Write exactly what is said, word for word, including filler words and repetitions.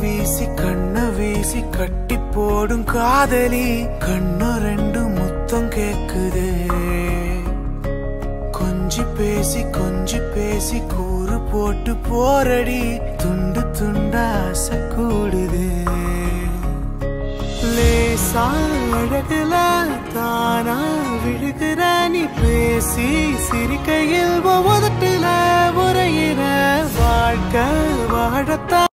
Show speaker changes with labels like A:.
A: வீசி கண்ண வீசி கட்டி போடும் காதலி கண்ணு ரெண்டு முத்தம் கேக்குதே கொஞ்சி பேசி கொஞ்சி பேசி கூறு போட்டு போரடி துண்டு துண்டா ஆசை கூடுதே லேசா அழகுல தானா விழுகிற நீ பேசி சிரிக்கையில் ஒவ்வொருட்டுல உரையிற வாழ்க்கை வாழத்தான்